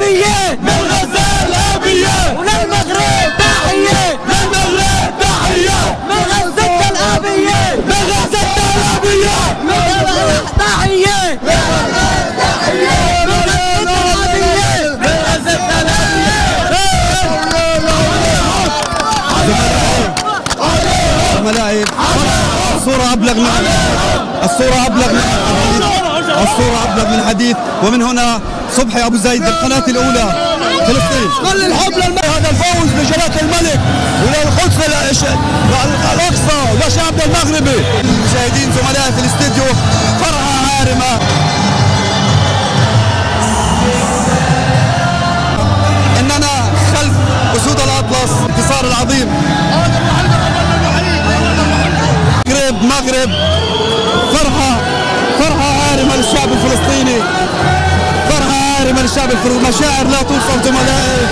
الآبية، من غزة الآبية، وللمغرب تحية، للمغرب تحية، من غزة الآبية، من غزة الآبية، من غزة تحية، من غزة الآبية. زملائي الصورة أبلغ من الحديث. ومن هنا صبحي أبو زيد، القناة الأولى، فلسطين. كل الحب هذا الفوز لجلالة الملك وللقدس الأقصى ولشعبنا المغربي. المشاهدين زملائي في الاستديو، فرحة عارمة. إننا خلف أسود الأطلس، انتصار العظيم. مغرب فرحة عارمة للشعب الفلسطيني، فرحة عارمة للشعب الفلسطيني، مشاعر لا توصف زملائي.